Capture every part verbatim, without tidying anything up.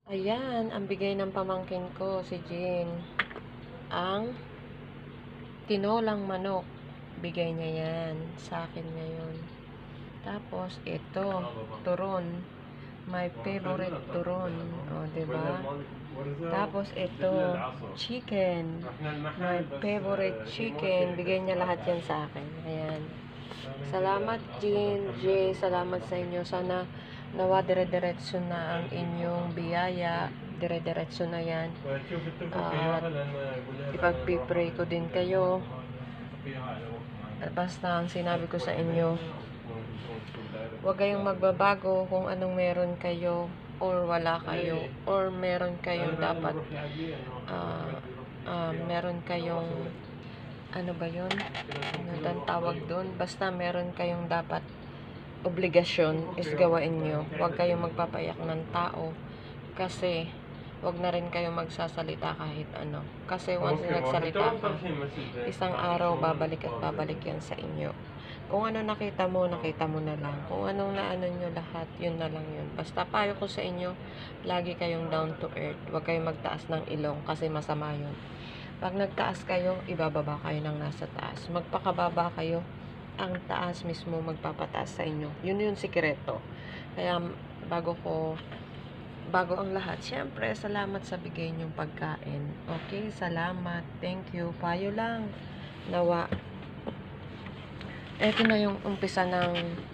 Ayan, ang bigay ng pamangkin ko, si Jean. Ang tinolang manok. Bigay niya yan sa akin ngayon. Tapos, ito, turon. My favorite turon. O, diba? Tapos, ito, chicken. My favorite chicken. Bigay niya lahat yan sa akin. Ayan. Salamat, Jean. Jay, salamat sa inyo. Sana nawa dire-diretso na ang inyong biyaya. Dire-diretso na yan. At ipagpipray ko din kayo. At basta ang sinabi ko sa inyo, huwag kayong magbabago kung anong meron kayo or wala kayo or meron kayong dapat uh, uh, meron kayong ano ba yun? Ano ang tawag doon? Basta meron kayong dapat obligasyon is gawain nyo. Huwag kayong magpapayak ng tao kasi huwag na rin kayong magsasalita kahit ano. Kasi once na nagsalita ka, isang araw babalik at babalik yan sa inyo. Kung ano nakita mo, nakita mo na lang. Kung anong naano nyo lahat, yun na lang yun. Basta payo ko sa inyo, lagi kayong down to earth. Huwag kayong magtaas ng ilong kasi masama yun. Pag nagtaas kayo, ibababa kayo ng nasa taas. Magpakababa kayo, ang taas mismo magpapataas sa inyo. Yun yung sikreto. Kaya bago ko bago ang lahat, syempre salamat sa bigay niyong pagkain. Okay, salamat. Thank you. Payo lang. Nawa. Ito na yung umpisa ng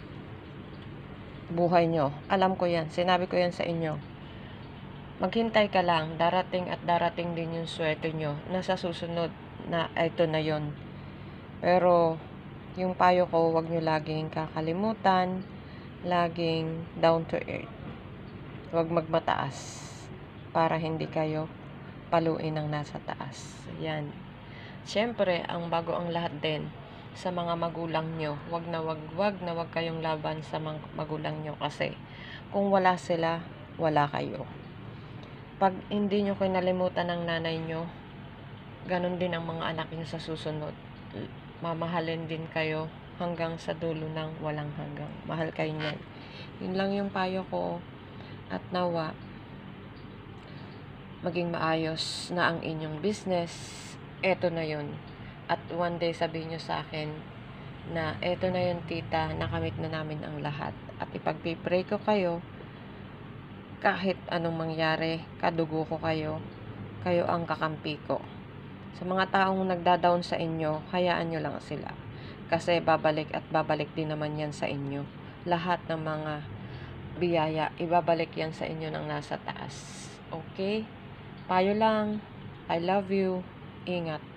buhay nyo. Alam ko yan. Sinabi ko yan sa inyo. Maghintay ka lang. Darating at darating din yung swerte nyo. Nasa susunod na ito na yon. Pero yung payo ko, wag nyo laging kakalimutan. Laging down to earth. Huwag magmataas para hindi kayo paluin ng nasa taas. Yan. Siyempre, ang bago ang lahat din sa mga magulang nyo. Huwag na wag, wag na wag kayong laban sa mga magulang nyo kasi kung wala sila, wala kayo. Pag hindi nyo kinalimutan ng nanay nyo, ganun din ang mga anak nyo sa susunod. Mamahalin din kayo hanggang sa dulo ng walang hanggang. Mahal kayo niyan. Yun lang yung payo ko. At nawa, maging maayos na ang inyong business. Eto na yun. At one day sabihin nyo sa akin na eto na yun, tita, nakamit na namin ang lahat. At ipagpipray ko kayo, kahit anong mangyari, kadugo ko kayo, kayo ang kakampi ko. Sa mga taong nagda-down sa inyo, hayaan nyo lang sila. Kasi babalik at babalik din naman yan sa inyo. Lahat ng mga biyaya, ibabalik yan sa inyo ng nasa taas. Okay? Payo lang. I love you. Ingat.